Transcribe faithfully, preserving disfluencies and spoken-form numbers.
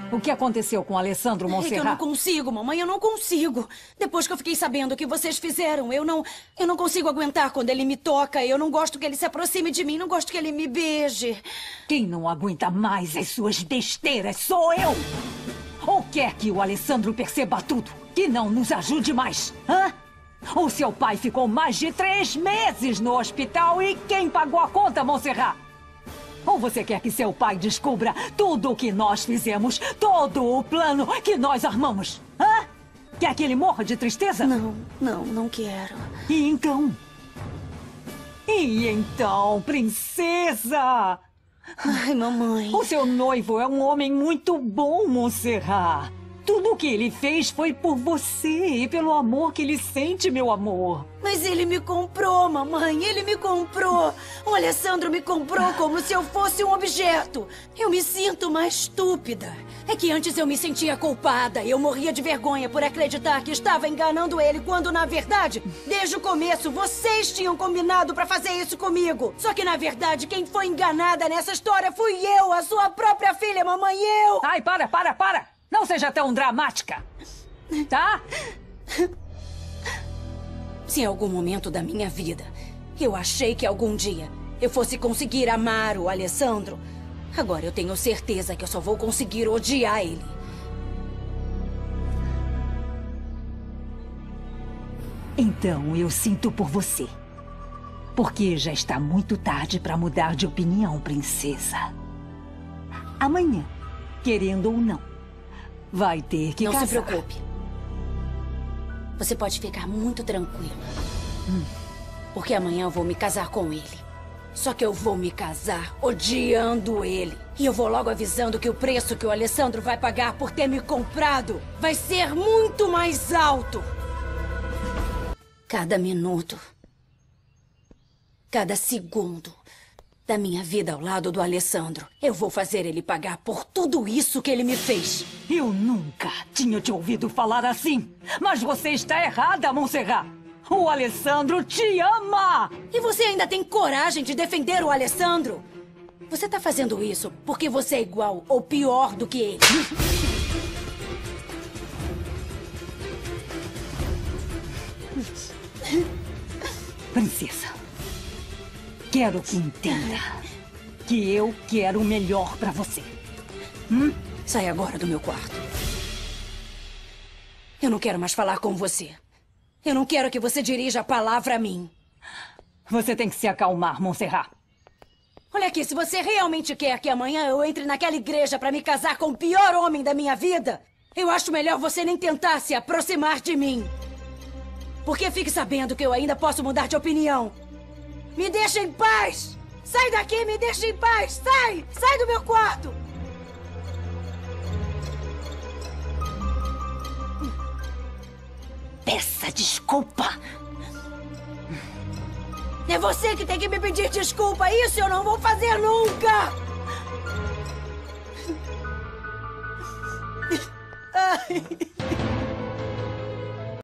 O que aconteceu com Alessandro É que eu não Monserrat? consigo, mamãe, eu não consigo. Depois que eu fiquei sabendo o que vocês fizeram, eu não, eu não consigo aguentar quando ele me toca. Eu não gosto que ele se aproxime de mim, não gosto que ele me beije. Quem não aguenta mais as suas besteiras sou eu! Ou quer que o Alessandro perceba tudo? Que não nos ajude mais, hã? O seu pai ficou mais de três meses no hospital e quem pagou a conta, Monserrat? Ou você quer que seu pai descubra tudo o que nós fizemos, todo o plano que nós armamos? Hã? Quer que ele morra de tristeza? Não, não, não quero. E então? E então, princesa? Ai, mamãe. O seu noivo é um homem muito bom, Monserrat. Tudo o que ele fez foi por você e pelo amor que ele sente, meu amor. Mas ele me comprou, mamãe. Ele me comprou. O Alessandro me comprou como se eu fosse um objeto. Eu me sinto uma estúpida. É que antes eu me sentia culpada. Eu morria de vergonha por acreditar que estava enganando ele, quando, na verdade, desde o começo, vocês tinham combinado para fazer isso comigo. Só que, na verdade, quem foi enganada nessa história fui eu, a sua própria filha, mamãe, eu. Ai, para, para, para! Não seja tão dramática, tá? Se em algum momento da minha vida eu achei que algum dia eu fosse conseguir amar o Alessandro, agora eu tenho certeza que eu só vou conseguir odiar ele. Então eu sinto por você. Porque já está muito tarde para mudar de opinião, princesa. Amanhã, querendo ou não, vai ter que Não casar. se preocupe. Você pode ficar muito tranquila. Hum. Porque amanhã eu vou me casar com ele. Só que eu vou me casar odiando ele. E eu vou logo avisando que o preço que o Alessandro vai pagar por ter me comprado vai ser muito mais alto. Cada minuto, cada segundo da minha vida ao lado do Alessandro, eu vou fazer ele pagar por tudo isso que ele me fez. Eu nunca tinha te ouvido falar assim. Mas você está errada, Monserrat. O Alessandro te ama! E você ainda tem coragem de defender o Alessandro? Você está fazendo isso porque você é igual ou pior do que ele. Princesa, quero que entenda que eu quero o melhor pra você. Hum? Sai agora do meu quarto. Eu não quero mais falar com você. Eu não quero que você dirija a palavra a mim. Você tem que se acalmar, Monserrat. Olha aqui, se você realmente quer que amanhã eu entre naquela igreja pra me casar com o pior homem da minha vida, eu acho melhor você nem tentar se aproximar de mim. Porque fique sabendo que eu ainda posso mudar de opinião. Me deixa em paz! Sai daqui, me deixa em paz! Sai! Sai do meu quarto! Peça desculpa. É você que tem que me pedir desculpa. Isso eu não vou fazer nunca! Ai.